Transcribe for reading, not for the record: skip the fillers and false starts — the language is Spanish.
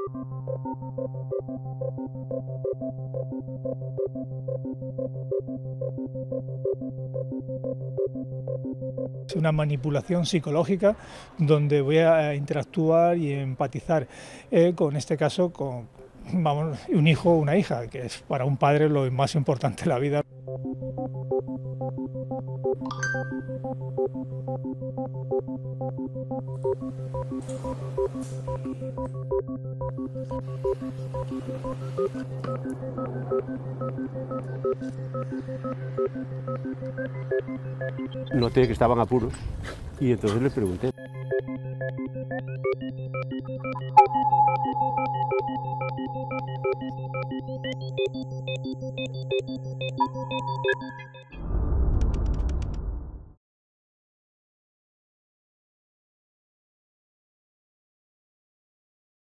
Es una manipulación psicológica donde voy a interactuar y empatizar con este caso con vamos, un hijo o una hija, que es para un padre lo más importante de la vida. Noté que estaban apuros y entonces les pregunté.